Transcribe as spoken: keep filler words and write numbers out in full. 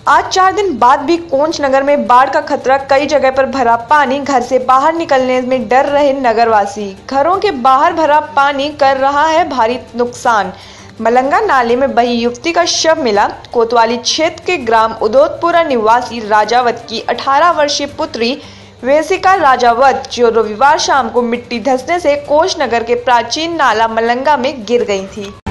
आज चार दिन बाद भी कोंच नगर में बाढ़ का खतरा, कई जगह पर भरा पानी, घर से बाहर निकलने में डर रहे नगरवासी। घरों के बाहर भरा पानी कर रहा है भारी नुकसान। मलंगा नाले में बही युवती का शव मिला। कोतवाली क्षेत्र के ग्राम उदौतपुरा निवासी राजावत की अठारह वर्षीय पुत्री वेसिका राजावत, जो रविवार शाम को मिट्टी धंसने से कोंच नगर के प्राचीन नाला मलंगा में गिर गई थी।